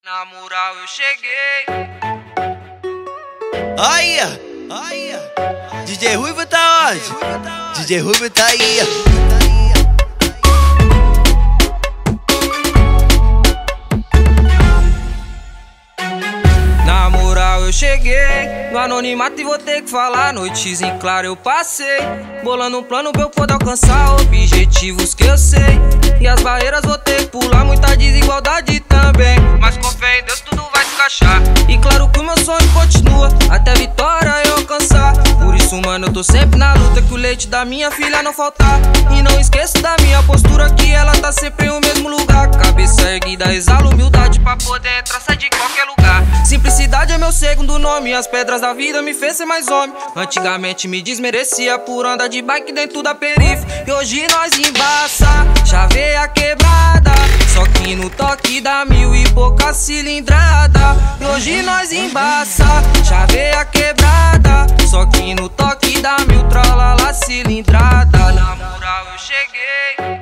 Na moral eu cheguei. Aí, DJ Ruivo tá onde? DJ Ruivo tá aí. Na moral eu cheguei, no anonimato e vou ter que falar. Noites em claro eu passei, bolando um plano pra eu poder alcançar objetivos que eu sei. E as barreiras vou ter que pular, muita desigualdade também, mas com fé em Deus tudo vai se encaixar. E claro que o meu sonho continua, até a vitória eu alcançar. Por isso mano eu tô sempre na luta, que o leite da minha filha não faltar. E não esqueço da minha postura, que ela tá sempre em o mesmo lugar. Cabeça erguida, exalo humildade pra poder entrar, sair de qualquer lugar. Simplicidade é meu segundo nome, as pedras da vida me fez ser mais homem. Antigamente me desmerecia por andar de bike dentro da periferia. E hoje nós embaça, chaveia quebrada, só que no toque da 1000 e pouca cilindrada. E hoje nós embaça, chaveia quebrada, só que no toque da 1000 tralala cilindrada. Na moral eu cheguei.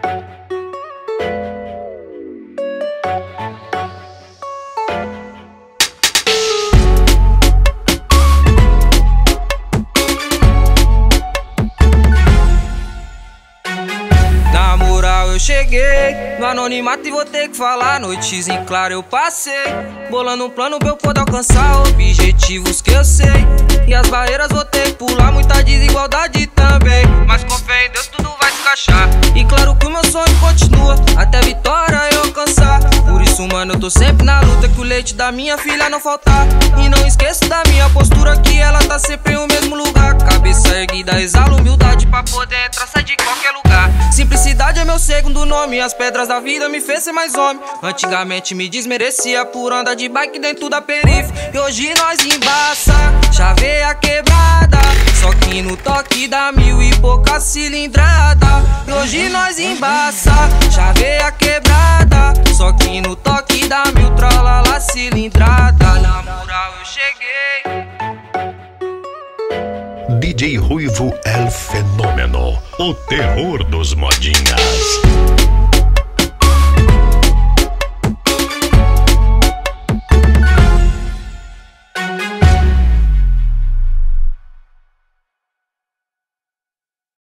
Na moral eu cheguei, no anonimato e vou ter que falar. Noites em claro eu passei, bolando um plano pra eu poder alcançar objetivos que eu sei. E as barreiras vou ter que pular, muita desigualdade também, mas com fé em Deus tudo vai se encaixar. E claro que o meu sonho continua, até a vitória eu alcançar. Por isso mano eu tô sempre na luta, que o leite da minha filha não faltar. E não esqueço da minha postura, que ela tá sempre em o mesmo lugar. Cabeça erguida, exalo humildade pra poder entrar, sair de qualquer lugar. Simplicidade é meu segundo nome, as pedras da vida me fez ser mais homem. Antigamente me desmerecia por andar de bike dentro da periferia. E hoje nós embaça, chaveia quebrada, só que no toque da 1000 e pouca cilindrada. E hoje nós embaça, chaveia quebrada, só que no toque da 1000 tralala cilindrada. Na moral eu cheguei. DJ Ruivo é o fenômeno, o terror dos modinhas.